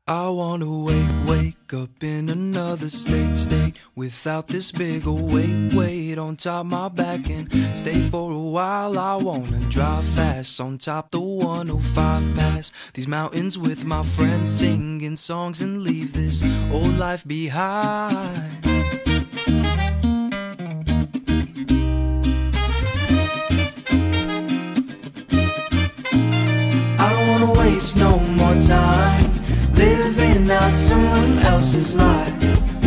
I wanna wake up in another state without this big old weight on top my back and stay for a while. I wanna drive fast on top the 105 pass these mountains with my friends, singing songs and leave this old life behind. I don't wanna waste no more time living out someone else's life.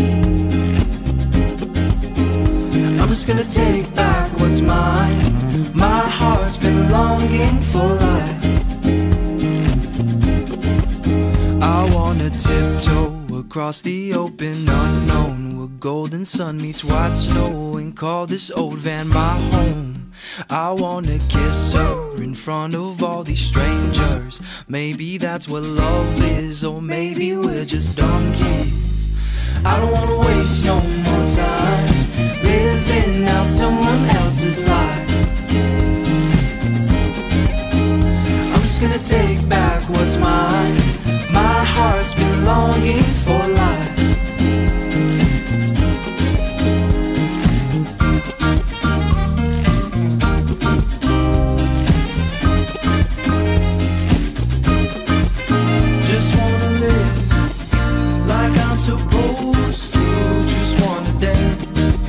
I'm just gonna take back what's mine. My heart's been longing for life. I wanna tiptoe across the open unknown, where golden sun meets white snow, and call this old van my home. I wanna kiss her in front of all these strangers. Maybe that's what love is, or maybe we're just dumb kids. I don't wanna waste no more time living out someone else's life. I'm just gonna take back what's mine. My heart's been longing for life. Supposed to, just wanna dance.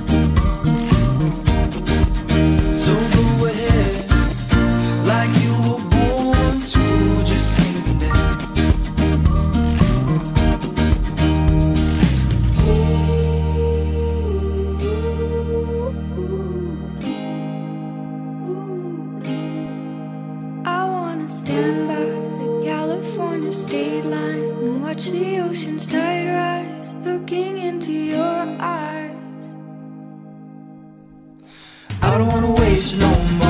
So go ahead, like you were born to, just sing and dance. I wanna stand by the California state line and watch the ocean's tide rise, looking into your eyes. I don't wanna waste no more